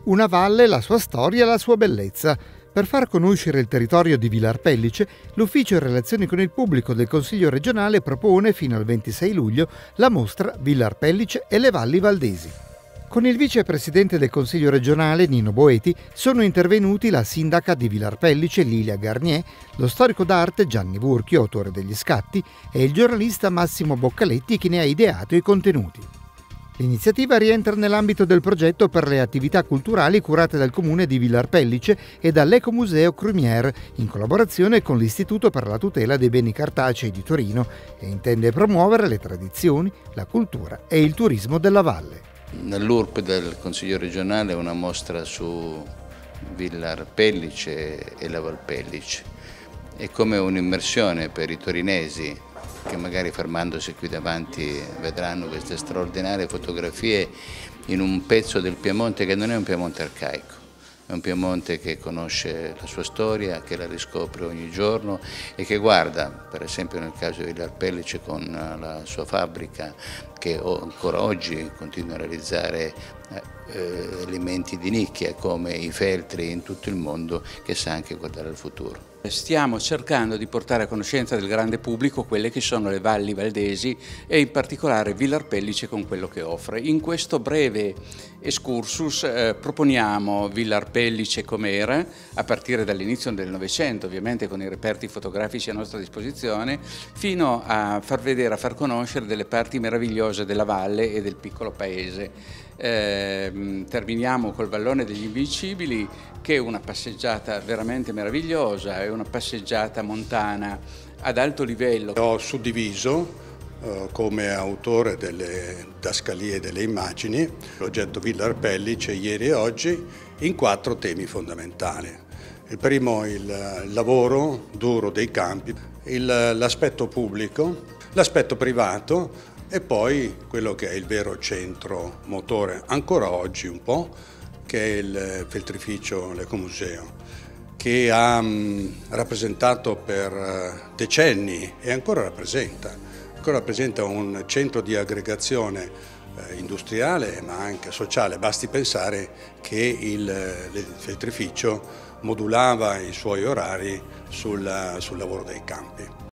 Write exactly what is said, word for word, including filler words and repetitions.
Una valle, la sua storia e la sua bellezza. Per far conoscere il territorio di Vilar Pellice, l'Ufficio Relazioni con il Pubblico del Consiglio regionale propone fino al ventisei luglio la mostra Vilar Pellice e le valli valdesi. Con il vicepresidente del Consiglio regionale, Nino Boeti, sono intervenuti la sindaca di Vilar Pellice, Lilia Garnier, lo storico d'arte Gianni Burchio, autore degli scatti, e il giornalista Massimo Boccaletti, che ne ha ideato i contenuti. L'iniziativa rientra nell'ambito del progetto per le attività culturali curate dal Comune di Vilar Pellice e dall'Ecomuseo Crumière, in collaborazione con l'Istituto per la tutela dei beni cartacei di Torino, e intende promuovere le tradizioni, la cultura e il turismo della valle. Nell'U R P del Consiglio regionale una mostra su Vilar Pellice e la Val Pellice. È come un'immersione per i torinesi che magari fermandosi qui davanti vedranno queste straordinarie fotografie in un pezzo del Piemonte che non è un Piemonte arcaico, è un Piemonte che conosce la sua storia, che la riscopre ogni giorno e che guarda, per esempio nel caso di Vilar Pellice con la sua fabbrica che ancora oggi continua a realizzare eh, elementi di nicchia come i feltri in tutto il mondo, che sa anche guardare al futuro. Stiamo cercando di portare a conoscenza del grande pubblico quelle che sono le valli valdesi e in particolare Vilar Pellice con quello che offre. In questo breve excursus eh, proponiamo Vilar Pellice com'era, a partire dall'inizio del Novecento, ovviamente con i reperti fotografici a nostra disposizione, fino a far vedere, a far conoscere delle parti meravigliose della valle e del piccolo paese. Eh, terminiamo col Vallone degli Invincibili, che è una passeggiata veramente meravigliosa, è una passeggiata montana ad alto livello. Ho suddiviso eh, come autore delle dascalie delle immagini il progetto Vilar Pellice ieri e oggi in quattro temi fondamentali. Il primo il, il lavoro duro dei campi, l'aspetto pubblico, l'aspetto privato e poi quello che è il vero centro motore ancora oggi un po', che è il feltrificio L'Ecomuseo, che ha mh, rappresentato per decenni e ancora rappresenta, ancora rappresenta un centro di aggregazione eh, industriale ma anche sociale. Basti pensare che il, il feltrificio modulava i suoi orari sul, sul lavoro dei campi.